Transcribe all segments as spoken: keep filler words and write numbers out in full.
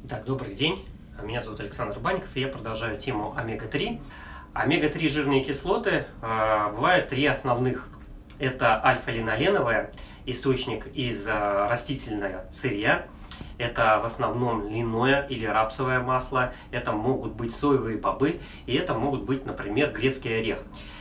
Итак, добрый день. Меня зовут Александр Банников, и я продолжаю тему омега три. омега три жирные кислоты э, бывают три основных. Это альфа-линоленовая, источник из э, растительного сырья. Это в основном льняное или рапсовое масло. Это могут быть соевые бобы. И это могут быть, например, грецкий орех.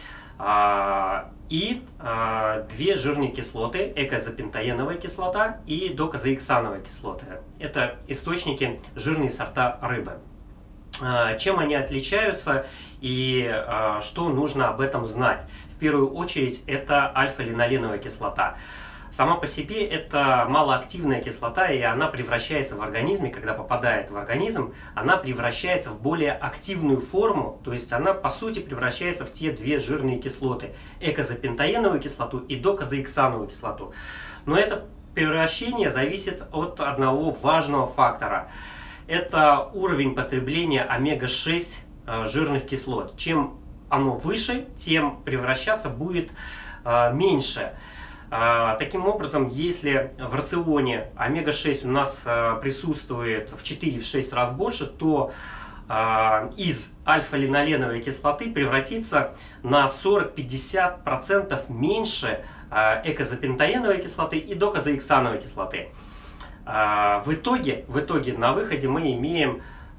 И э, две жирные кислоты, эйкозапентаеновая кислота и докозаиксановая кислота. Это источники жирные сорта рыбы. Э, чем они отличаются и э, что нужно об этом знать? В первую очередь это альфа-линоленовая кислота. Сама по себе это малоактивная кислота, и она превращается в организме, когда попадает в организм, она превращается в более активную форму, то есть она по сути превращается в те две жирные кислоты, эйкозапентаеновую кислоту и докозаиксановую кислоту. Но это превращение зависит от одного важного фактора. Это уровень потребления омега шесть жирных кислот. Чем оно выше, тем превращаться будет меньше. Таким образом, если в рационе омега шесть у нас присутствует в четыре-шесть раз больше, то из альфа-линоленовой кислоты превратится на сорок-пятьдесят процентов меньше эйкозапентаеновой кислоты и докозаиксановой кислоты. В итоге, в итоге на выходе мы имеем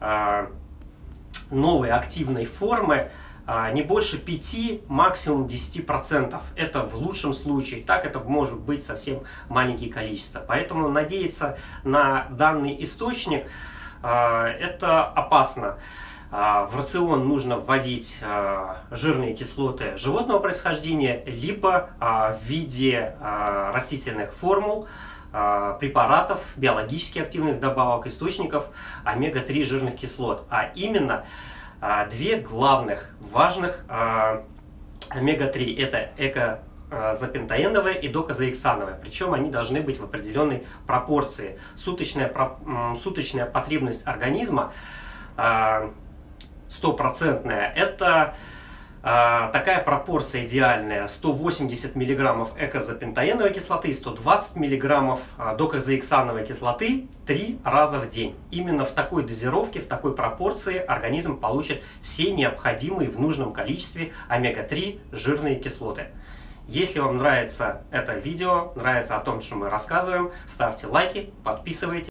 новые активные формы, не больше пяти, максимум десяти процентов. Это в лучшем случае. Так это может быть совсем маленькие количества. Поэтому надеяться на данный источник это опасно. В рацион нужно вводить жирные кислоты животного происхождения, либо в виде растительных формул, препаратов, биологически активных добавок, источников омега три жирных кислот. А именно две главных важных омега три. Это эйкозапентаеновая и докозаиксановая. Причем они должны быть в определенной пропорции. Суточная, суточная потребность организма стопроцентная. Это такая пропорция идеальная: сто восемьдесят миллиграммов эйкозапентаеновой кислоты и сто двадцать миллиграммов докозаиксановой кислоты три раза в день. Именно в такой дозировке, в такой пропорции организм получит все необходимые в нужном количестве омега три жирные кислоты. Если вам нравится это видео, нравится о том, что мы рассказываем, ставьте лайки, подписывайтесь.